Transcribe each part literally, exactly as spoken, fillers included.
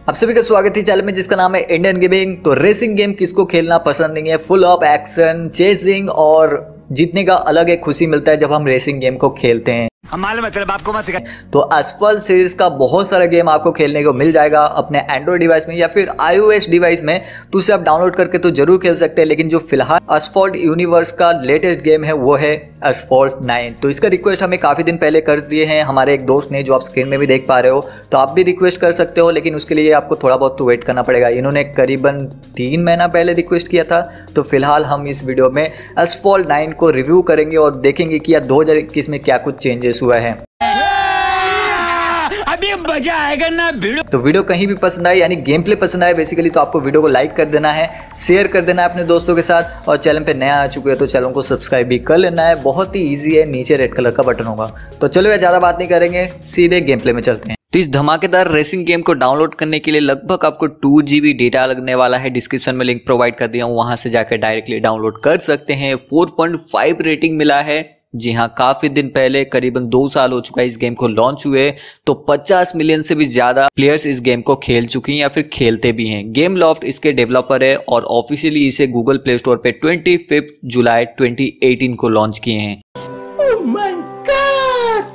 आप सभी का स्वागत है चैनल में जिसका नाम है इंडियन गेमिंग। तो रेसिंग गेम किसको खेलना पसंद नहीं है, फुल ऑफ एक्शन, चेसिंग और जीतने का अलग एक खुशी मिलता है जब हम रेसिंग गेम को खेलते हैं। हमारे मतलब आपको मत सिखाएं। तो एसफॉल्ट सीरीज का बहुत सारा गेम आपको खेलने को मिल जाएगा अपने एंड्रॉइड डिवाइस में या फिर आईओएस डिवाइस में, तो उसे आप डाउनलोड करके तो जरूर खेल सकते हैं। लेकिन जो फिलहाल एसफॉल्ट यूनिवर्स का लेटेस्ट गेम है वो है एसफॉल्ट नाइन। तो इसका रिक्वेस्ट हमें काफी दिन पहले कर दिए हैं हमारे एक दोस्त ने, जो आप स्क्रीन में भी देख पा रहे हो। तो आप भी रिक्वेस्ट कर सकते हो, लेकिन उसके लिए आपको थोड़ा बहुत तो वेट करना पड़ेगा। इन्होंने करीबन तीन महीना पहले रिक्वेस्ट किया था। तो फिलहाल हम इस वीडियो में एसफॉल्ट नाइन को रिव्यू करेंगे और देखेंगे कि यार दो हजार इक्कीस में क्या कुछ चेंजेस हुआ है। अभी मजा आएगा ना वीडियो। तो वीडियो कहीं भी पसंद आए, यानी गेम प्ले पसंद आए बेसिकली, तो आपको वीडियो को लाइक कर देना है, शेयर कर देना है अपने दोस्तों के साथ, और चैनल पे नया आ चुके हैं तो चैनल को सब्सक्राइब भी कर लेना है। बहुत ही इजी है, नीचे रेड कलर का बटन होगा। तो चलो यार ज्यादा बात नहीं करेंगे, सीधे गेम प्ले में चलते हैं। तो इस धमाकेदार रेसिंग गेम को डाउनलोड करने के लिए लगभग आपको टू जीबी डेटा लगने वाला है। डिस्क्रिप्शन में लिंक प्रोवाइड कर दिया हूँ, वहां से जाकर डायरेक्टली डाउनलोड कर सकते हैं। फोर पॉइंट फाइव रेटिंग मिला है। जी हाँ, काफी दिन पहले, करीबन दो साल हो चुका है इस गेम को लॉन्च हुए, तो पचास मिलियन से भी ज्यादा प्लेयर्स इस गेम को खेल चुके हैं या फिर खेलते भी हैं। गेम लॉफ्ट इसके डेवलपर है और ऑफिशियली इसे गूगल प्ले स्टोर पे पच्चीस जुलाई दो हज़ार अठारह को लॉन्च किए हैं। oh my God!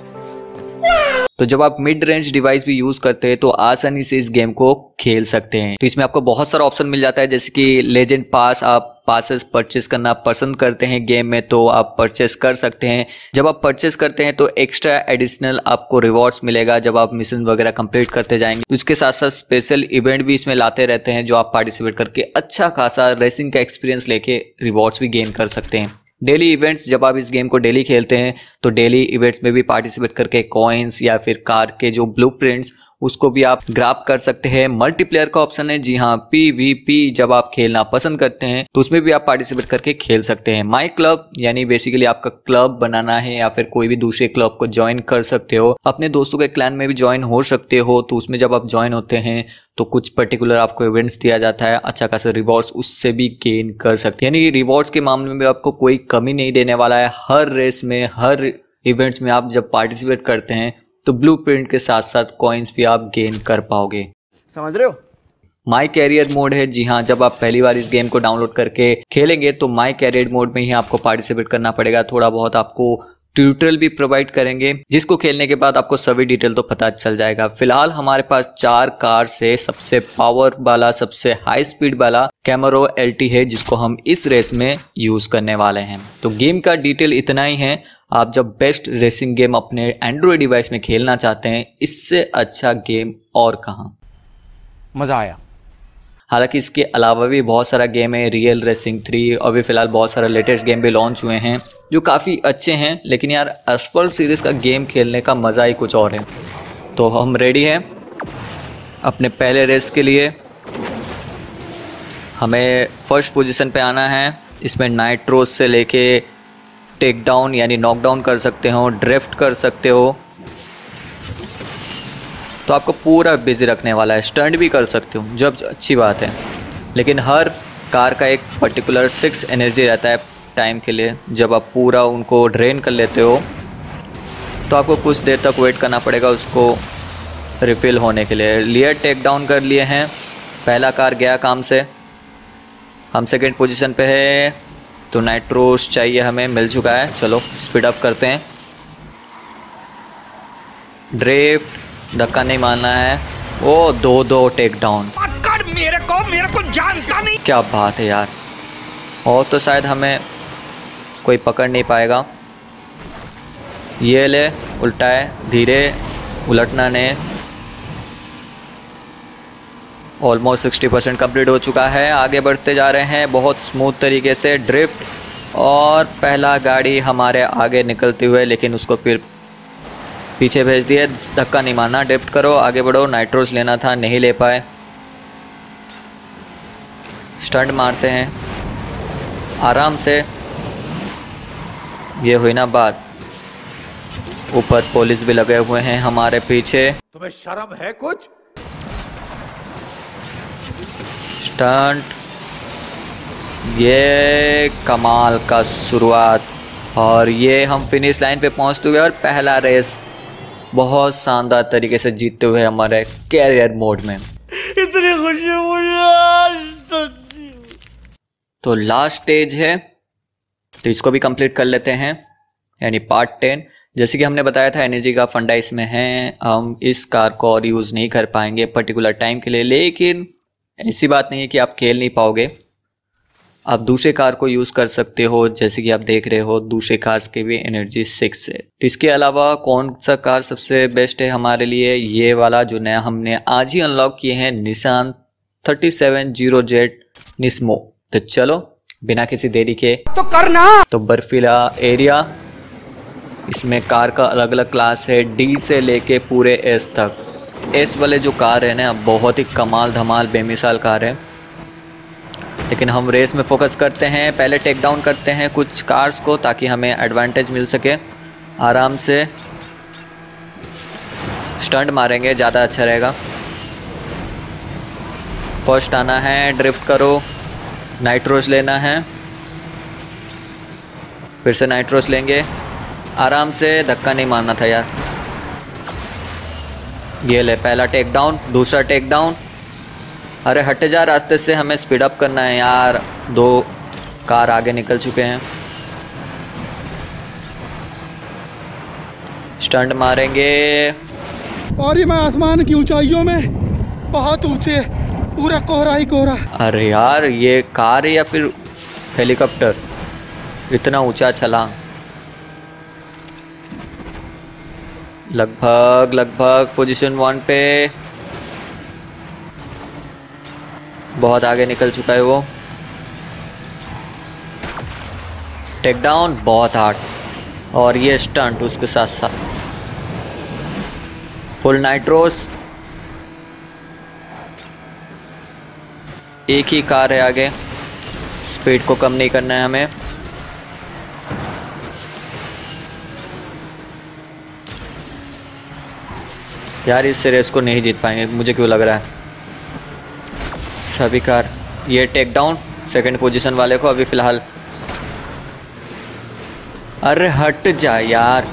तो जब आप मिड रेंज डिवाइस भी यूज करते हैं तो आसानी से इस गेम को खेल सकते हैं। तो इसमें आपको बहुत सारा ऑप्शन मिल जाता है, जैसे कि लेजेंड पास, आप पासेस परचेस करना पसंद करते हैं गेम में तो आप परचेस कर सकते हैं। जब आप परचेस करते हैं तो एक्स्ट्रा एडिशनल आपको रिवॉर्ड्स मिलेगा जब आप मिशन वगैरह कंप्लीट करते जाएंगे। तो इसके साथ साथ स्पेशल इवेंट भी इसमें लाते रहते हैं, जो आप पार्टिसिपेट करके अच्छा खासा रेसिंग का एक्सपीरियंस लेके रिवॉर्ड्स भी गेन कर सकते हैं। डेली इवेंट्स, जब आप इस गेम को डेली खेलते हैं तो डेली इवेंट्स में भी पार्टिसिपेट करके कॉइन्स या फिर कार के जो ब्लूप्रिंट्स उसको भी आप ग्रैब कर सकते हैं। मल्टीप्लेयर का ऑप्शन है, जी हाँ, पीवीपी जब आप खेलना पसंद करते हैं तो उसमें भी आप पार्टिसिपेट करके खेल सकते हैं। माई क्लब, यानी बेसिकली आपका क्लब बनाना है या फिर कोई भी दूसरे क्लब को ज्वाइन कर सकते हो। अपने दोस्तों के क्लैन में भी ज्वाइन हो सकते हो। तो उसमें जब आप ज्वाइन होते हैं तो कुछ पर्टिकुलर आपको इवेंट्स दिया जाता है, अच्छा खासा रिवॉर्ड्स उससे भी गेन कर सकते हैं। यानी रिवॉर्ड्स के मामले में आपको कोई कमी नहीं देने वाला है। हर रेस में, हर इवेंट्स में आप जब पार्टिसिपेट करते हैं तो ब्लूप्रिंट के साथ साथ कॉइन्स भी आप गेन कर पाओगे। समझ रहे हो? माई कैरियर मोड है, जी हाँ, जब आप पहली बार इस गेम को डाउनलोड करके खेलेंगे तो माई कैरियर मोड में ही आपको पार्टिसिपेट करना पड़ेगा। थोड़ा बहुत आपको ट्यूटोरियल भी प्रोवाइड करेंगे, जिसको खेलने के बाद आपको सभी डिटेल तो पता चल जाएगा। फिलहाल हमारे पास चार कार से सबसे पावर वाला, सबसे हाई स्पीड वाला कैमरो एलटी है, जिसको हम इस रेस में यूज करने वाले हैं। तो गेम का डिटेल इतना ही है। आप जब बेस्ट रेसिंग गेम अपने एंड्रॉइड डिवाइस में खेलना चाहते हैं, इससे अच्छा गेम और कहां। मजा आया। हालांकि इसके अलावा भी बहुत सारा गेम है, रियल रेसिंग थ्री, और भी फिलहाल बहुत सारा लेटेस्ट गेम भी लॉन्च हुए हैं जो काफ़ी अच्छे हैं। लेकिन यार एसफॉल्ट सीरीज़ का गेम खेलने का मज़ा ही कुछ और है। तो हम रेडी हैं अपने पहले रेस के लिए। हमें फर्स्ट पोजीशन पे आना है। इसमें नाइट्रोस से लेके टेक डाउन यानी नॉकडाउन कर सकते हो, ड्रिफ्ट कर सकते हो, तो आपको पूरा बिजी रखने वाला है। स्टंट भी कर सकते हो, जब अच्छी बात है। लेकिन हर कार का एक पर्टिकुलर सिक्स एनर्जी रहता है टाइम के लिए। जब आप पूरा उनको ड्रेन कर लेते हो तो आपको कुछ देर तक वेट करना पड़ेगा उसको रिफिल होने के लिए। लियर टेक डाउन कर लिए हैं, पहला कार गया काम से। हम सेकेंड पोजीशन पे है, तो नाइट्रोस चाहिए हमें, मिल चुका है। चलो स्पीड अप करते हैं। ड्रिफ्ट, धक्का नहीं मारना है। ओ दो दो टेक डाउन, मेरे को मेरे को जानता नहीं। क्या बात है यार। और तो शायद हमें कोई पकड़ नहीं पाएगा। ये ले, उल्टा है, धीरे, उलटना नहीं। ऑलमोस्ट सिक्सटी परसेंट कम्प्लीट हो चुका है। आगे बढ़ते जा रहे हैं बहुत स्मूथ तरीके से। ड्रिफ्ट, और पहला गाड़ी हमारे आगे निकलते हुए, लेकिन उसको फिर पीछे भेज दिए। धक्का नहीं मारना, ड्रिफ्ट करो, आगे बढ़ो। नाइट्रोस लेना था, नहीं ले पाए। स्टंट मारते हैं आराम से। ये हुई ना बात। ऊपर पुलिस भी लगे हुए हैं हमारे पीछे। तुम्हें शर्म है कुछ? स्टंट, ये कमाल का शुरुआत, और ये हम फिनिश लाइन पे पहुंचते हुए और पहला रेस बहुत शानदार तरीके से जीतते हुए हमारे कैरियर मोड में। इतनी खुशी मुझे आज तक। तो लास्ट स्टेज है, तो इसको भी कंप्लीट कर लेते हैं, यानी पार्ट टेन। जैसे कि हमने बताया था एनर्जी का फंडा इसमें है, हम इस कार को और यूज़ नहीं कर पाएंगे पर्टिकुलर टाइम के लिए, लेकिन ऐसी बात नहीं है कि आप खेल नहीं पाओगे, आप दूसरे कार को यूज़ कर सकते हो। जैसे कि आप देख रहे हो दूसरे कार्स के भी एनर्जी सिक्स है। तो इसके अलावा कौन सा कार सबसे बेस्ट है हमारे लिए, ये वाला जो नया हमने आज ही अनलॉक किए हैं, Nissan thirty seven zero Z Nismo. तो चलो बिना किसी देरी के तो करना। तो बर्फीला एरिया, इसमें कार का अलग अलग क्लास है, डी से लेके पूरे एस तक। एस वाले जो कार है ना बहुत ही कमाल धमाल बेमिसाल कार है, लेकिन हम रेस में फोकस करते हैं। पहले टेक डाउन करते हैं कुछ कार्स को ताकि हमें एडवांटेज मिल सके। आराम से स्टंट मारेंगे, ज़्यादा अच्छा रहेगा। फर्स्ट आना है, ड्रिफ्ट करो, नाइट्रोस लेना है, फिर से नाइट्रोस लेंगे। आराम से, धक्का नहीं मारना था यार। ये ले पहला टेक डाउन, दूसरा टेक डाउन। अरे हटे जा रास्ते से, हमें स्पीड अप करना है यार, दो कार आगे निकल चुके हैं। स्टंट मारेंगे और ये मैं आसमान की ऊंचाइयों में बहुत ऊंचे, पूरा कोहरा ही कोहरा। अरे यार ये कार है या फिर हेलीकॉप्टर, इतना ऊंचा छलांग। लगभग लगभग पोजीशन वन पे, बहुत आगे निकल चुका है वो। टेक डाउन बहुत हार्ड, और ये स्टंट उसके साथ साथ। फुल नाइट्रोस, एक ही कार है आगे, स्पीड को कम नहीं करना है हमें। यार इस रेस को नहीं जीत पाएंगे, मुझे क्यों लग रहा है। सभी कार, ये टेक डाउन सेकंड पोजीशन वाले को अभी फिलहाल। अरे हट जा यार,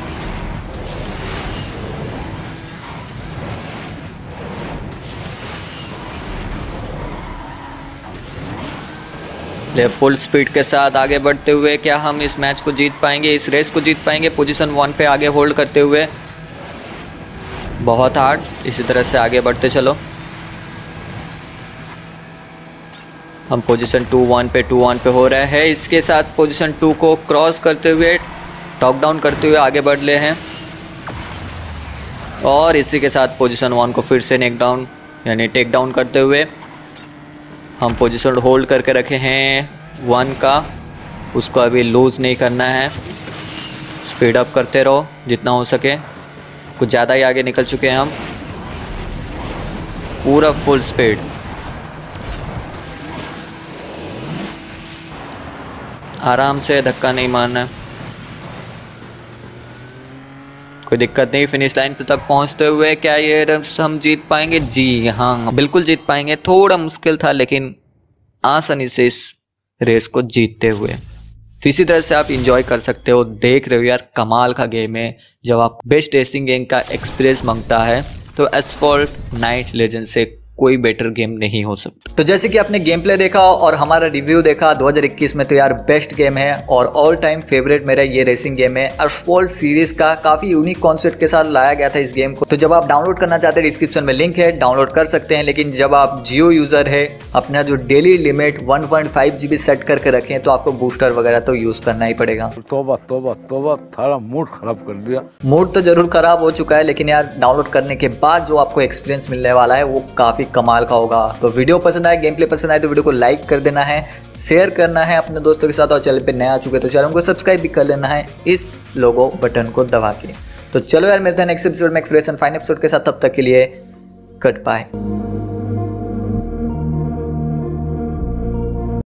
ले फुल स्पीड के साथ आगे बढ़ते हुए क्या हम इस मैच को जीत पाएंगे, इस रेस को जीत पाएंगे। पोजीशन वन पे आगे होल्ड करते हुए, बहुत हार्ड, इसी तरह से आगे बढ़ते चलो। हम पोजीशन टू वन पे टू वन पे हो रहे हैं। इसके साथ पोजीशन टू को क्रॉस करते हुए, टॉप डाउन करते हुए आगे बढ़ ले हैं, और इसी के साथ पोजीशन वन को फिर से नेक डाउन यानी टेक डाउन करते हुए हम पोजीशन होल्ड करके रखे हैं वन का, उसको अभी लूज़ नहीं करना है। स्पीड अप करते रहो जितना हो सके, कुछ ज़्यादा ही आगे निकल चुके हैं हम, पूरा फुल स्पीड। आराम से, धक्का नहीं मारना, कोई दिक्कत नहीं। फिनिश लाइन पे तक पहुंचते हुए क्या ये रेस हम जीत पाएंगे? जी हाँ, बिल्कुल जीत पाएंगे। थोड़ा मुश्किल था लेकिन आसानी से इस रेस को जीतते हुए। तो इसी तरह से आप इंजॉय कर सकते हो। देख रहे हो यार, कमाल का गेम है। जब आप बेस्ट रेसिंग गेम का एक्सपीरियंस मांगता है तो एसफॉल्ट नाइट लेजेंड से कोई बेटर गेम नहीं हो सकता। तो जैसे कि आपने गेम प्ले देखा और हमारा रिव्यू देखा दो हज़ार इक्कीस में, तो यार बेस्ट गेम है और ऑल टाइम फेवरेट मेरा ये रेसिंग गेम है। एसफॉल्ट सीरीज का काफी यूनिक कॉन्सेप्ट के साथ लाया गया था इस गेम को। तो जब आप डाउनलोड करना चाहते हैं, डिस्क्रिप्शन में लिंक है, डाउनलोड कर सकते हैं। लेकिन जब आप जियो यूजर है, अपना जो daily limit one point five GB set करके रखें, तो आपको बूस्टर वगैरह तो यूज करना ही पड़ेगा। तोबा तोबा तोबा, थारा मूड खराब कर दिया। मूड तो जरूर खराब हो चुका है, लेकिन यार डाउनलोड करने के बाद जो आपको एक्सपीरियंस मिलने वाला है वो काफी कमाल का होगा। तो वीडियो पसंद आए, गेम प्ले पसंद आए तो वीडियो को लाइक कर देना है, शेयर करना है अपने दोस्तों के साथ, और चैनल पे नए आ चुके तो चैनल को सब्सक्राइब भी कर लेना है इस लोगो बटन को दबा के। तो चलो यार, मिलते हैं नेक्स्ट एपिसोड में एक फ्रेश एंड फाइन एपिसोड के साथ। तब तक के लिए गुड बाय।